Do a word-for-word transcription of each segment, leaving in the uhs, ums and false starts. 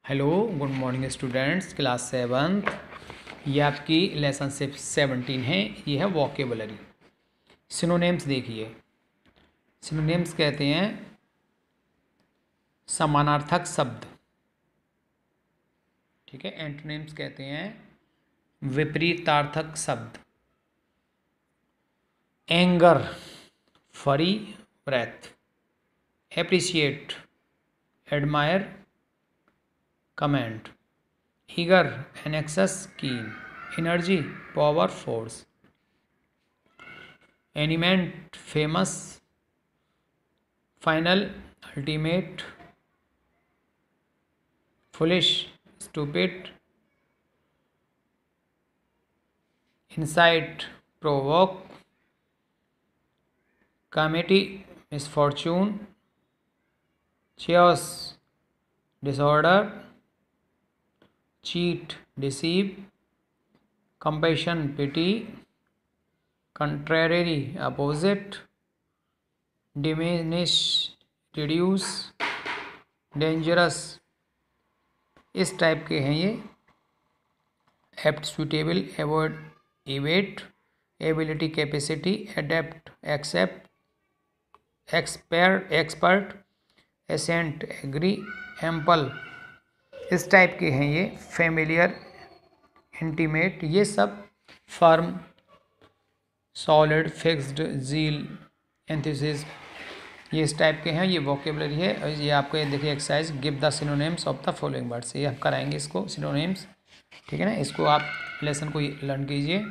Hello good morning students, class seventh. ये आपकी lesson seventeen है। ये है वोकेबलरी। सिनोनिम्स देखिए। सिनोनिम्स कहते हैं समानार्थक शब्द, ठीक है। एंटोनिम्स कहते हैं विपरीतार्थक शब्द। Anger, fury, breath. Appreciate, admire, comment. Eager, anxious, keen. Energy, power, force. Eminent, famous, final, ultimate. Foolish, stupid. Incite, provoke. Calamity, misfortune. chaos, disorder। cheat, deceive। compassion, pity। contrary, opposite। diminish, reduce। dangerous। इस type के हैं ये। Apt, suitable, avoid, evade। Ability, capacity. Adept, accept. Expert expert assent, agree, ample. इस type के हैं ये। Familiar, intimate. ये सब firm, solid, fixed, zeal, enthusiasm, ये इस टाइप के हैं। ये वोकेबलरी है। और ये आपको ये देखिए exercise, give the synonyms of the following words. ये हम कराएंगे इसको, सिनोनिम्स, ठीक है ना। इसको आप लेसन को लर्न कीजिए।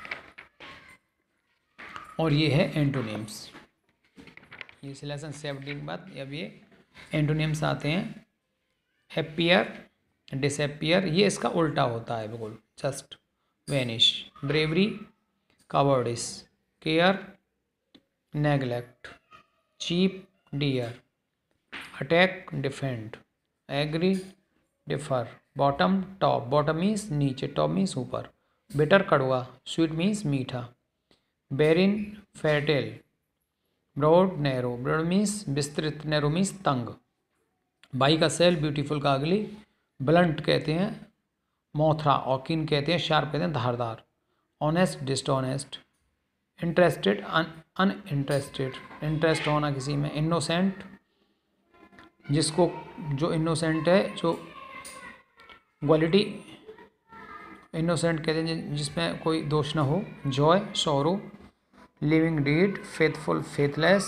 और ये है एंटोनिम्स। ये लेसन सेवनटीन के बाद अब ये एंटोनिम्स आते हैं। अपीयर, डिसअपीयर, ये इसका उल्टा होता है बिल्कुल। Just, vanish. Bravery, cowardice. Care, neglect. Cheap, dear. Attack, defend. Agree, differ. Bottom, top. Bottom means नीचे, टॉप मीन्स ऊपर। बिटर, कड़वा। स्वीट मीन्स मीठा। Barren, fertile. Broad, narrow. Broad means विस्तृत, नैरो मीन्स तंग। बाई का सेल, ब्यूटीफुल का ugly. Blunt कहते हैं मोथरा। ऑकिन कहते हैं शार्प, कहते हैं धारदार। Honest, dishonest. Interested, uninterested, interest होना किसी में। इनोसेंट, जिसको जो इनोसेंट है, जो क्वालिटी इनोसेंट कहते हैं जिसमें कोई दोष ना हो। Joy, sorrow. Living dead, faithful, faithless.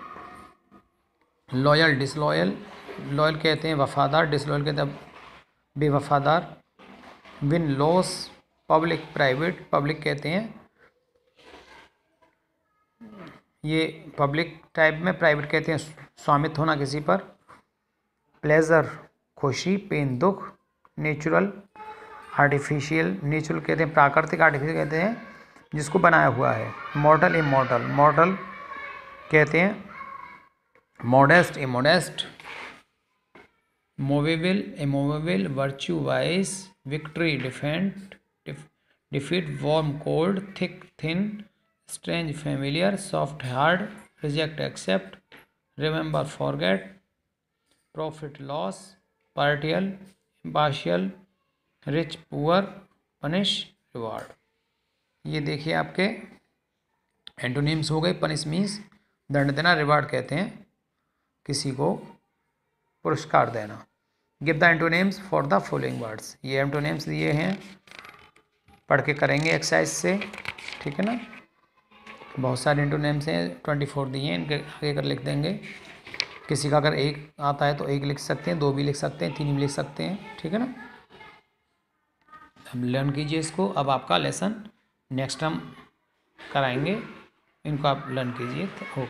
Loyal, disloyal. Loyal कहते हैं वफादार, डिसलॉयल कहते हैं बेवफादार। Win loss, public, private. Public कहते हैं ये पब्लिक टाइप में, प्राइवेट कहते हैं स्वामित्व होना किसी पर। प्लेजर, खुशी। पेन, दुख। Natural, artificial. नेचुरल कहते हैं प्राकृतिक, आर्टिफिशियल कहते हैं जिसको बनाया हुआ है। मॉडल, इमॉडल। मॉडल कहते हैं modest, immodest. Movable, immovable. Virtue, vice. Victory, defeat, defeat. Warm, cold. Thick, thin. Strange, familiar. Soft, hard. Reject, accept. Remember, forget. Profit, loss. Partial, impartial. Rich, poor. Punish, reward. ये देखिए आपके antonyms हो गए। Punish means दंड देना। Reward कहते हैं किसी को पुरस्कार देना। Give the antonyms for the following words. ये एंटोनिम्स दिए हैं, पढ़ के करेंगे एक्सरसाइज से, ठीक है ना। बहुत सारे एंटोनिम्स हैं, ट्वेंटी फोर दिए हैं, इनके आगे कर लिख देंगे। किसी का अगर एक आता है तो एक लिख सकते हैं, दो भी लिख सकते हैं, तीन भी लिख सकते हैं, ठीक है ना। अब लर्न कीजिए इसको। अब आपका लेसन नेक्स्ट हम कराएंगे, इनको आप लर्न कीजिए। ओके।